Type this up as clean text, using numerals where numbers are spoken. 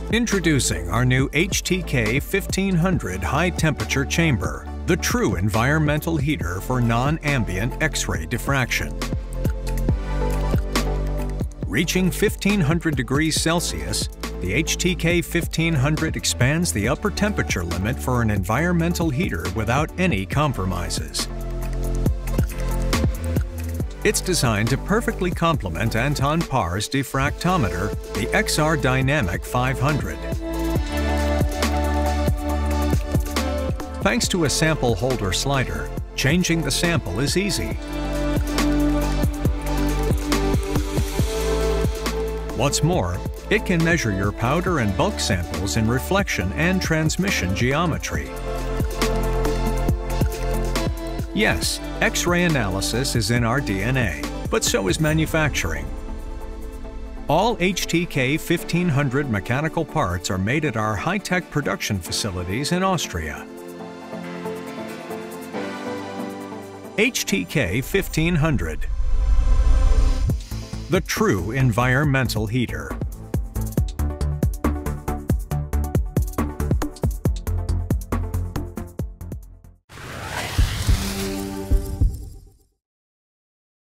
Introducing our new HTK 1500 high-temperature chamber, the true environmental heater for non-ambient X-ray diffraction. Reaching 1500 degrees Celsius, the HTK 1500 expands the upper temperature limit for an environmental heater without any compromises. It's designed to perfectly complement Anton Paar's diffractometer, the XRDynamic 500. Thanks to a sample holder slider, changing the sample is easy. What's more, it can measure your powder and bulk samples in reflection and transmission geometry. Yes, X-ray analysis is in our DNA, but so is manufacturing. All HTK 1500 mechanical parts are made at our high-tech production facilities in Austria. HTK 1500, the true environmental heater.